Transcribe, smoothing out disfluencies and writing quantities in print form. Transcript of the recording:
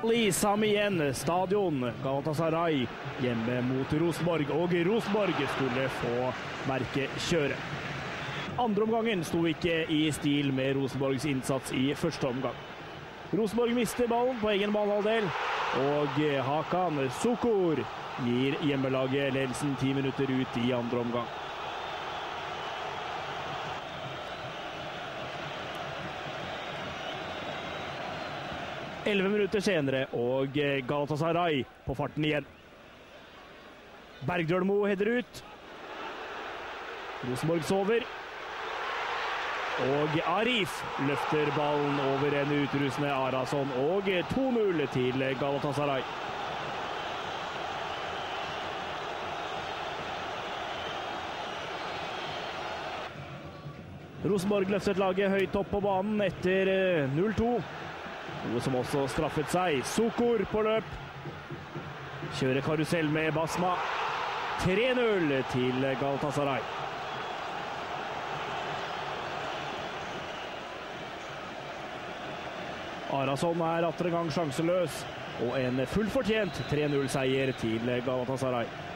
Ali Sami igjen, stadion, Galatasaray hjemme mot Rosenborg, og Rosenborg skulle få merke kjøret. Andre omgangen sto ikke i stil med Rosenborgs innsats i første omgang. Rosenborg mister ballen på egen banehalvdel, og Hakan Sukor gir hjemmelaget ledelsen 10 minutter ut i andre omgang. «11 minutter senere, og Galatasaray på farten igjen. Bergdølmo header ut. Rosenborg sover. Og Arif løfter ballen over en utrusende Arason, og 2-0 til Galatasaray. Rosenborg løftet laget høyt opp på banen etter 0-2. Noe som også straffet seg. Sukor på løp. Kjører karusell med Basma. 3-0 til Galatasaray. Arason er atter en gang sjanseløs, og en fullfortjent 3-0-seier til Galatasaray.